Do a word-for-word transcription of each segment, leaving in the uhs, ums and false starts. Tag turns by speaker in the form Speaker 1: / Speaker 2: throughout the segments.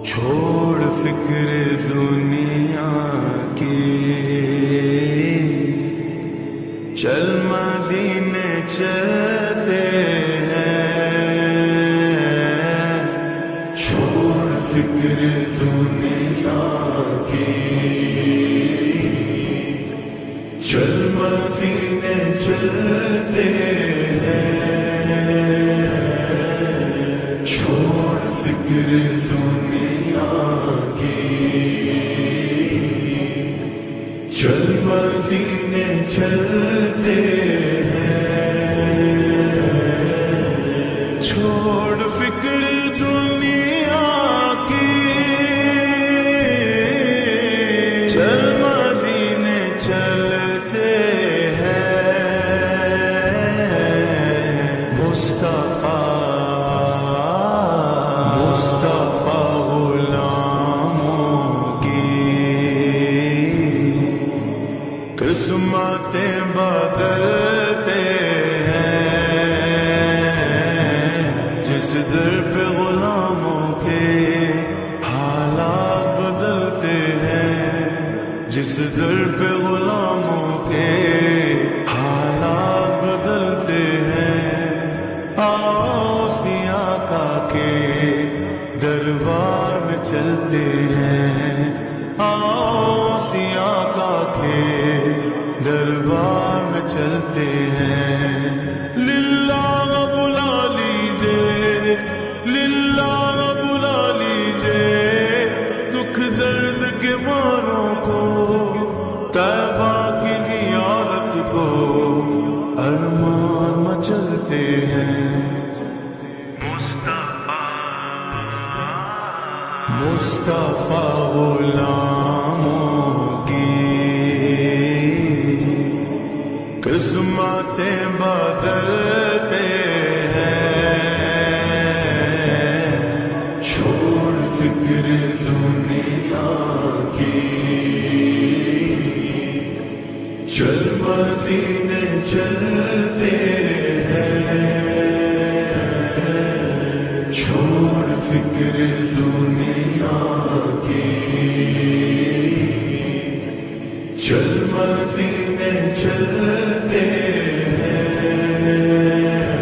Speaker 1: چھوڑ فکر دنیا کی، چل مدینے چلتے ہیں، چھوڑ فکر دنیا کی، چل مدینے چلتے ہیں، چھوڑ فکر دنیا کی، چل مدینے چلتے ہیں، چھوڑ فکر دنیا کی، چل مدینے چلتے ہیں، مصطفیٰ مصطفیٰ غلاموں کی قسمتیں بدلتے ہیں، جس در پہ غلاموں کے حالات بدلتے ہیں، جس در پہ غلاموں کے حالات بدلتے ہیں، آؤ سیاہ کا کے دربار میں چلتے ہیں، آؤ سیاہ کا کے دربار میں چلتے ہیں، للہ بلا لیجئے، للہ بلا لیجئے دکھ درد کے ماروں کو، طیبہ کی زیارت کو ارمان مچلتے ہیں، مصطفیٰ غلاموں کی قسمتیں بدلتے ہیں، چھوڑ فکر دنیا کی، چل مدینے چلتے ہیں، چھوڑ فکر دنیا کی، چل مدینے چلتے ہیں،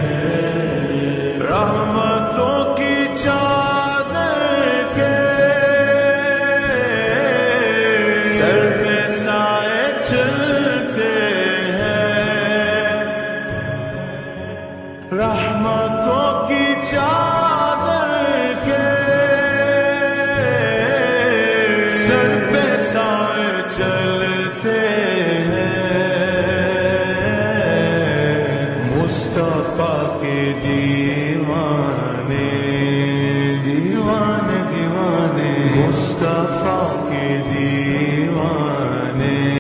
Speaker 1: رحمتوں کی چادر کے سر پہ سائے چلتے ہیں، رحمتوں کی چادر کے سر پہ سائے چلتے ہیں، مصطفیٰ کے دیوانے دیوانے دیوانے، مصطفیٰ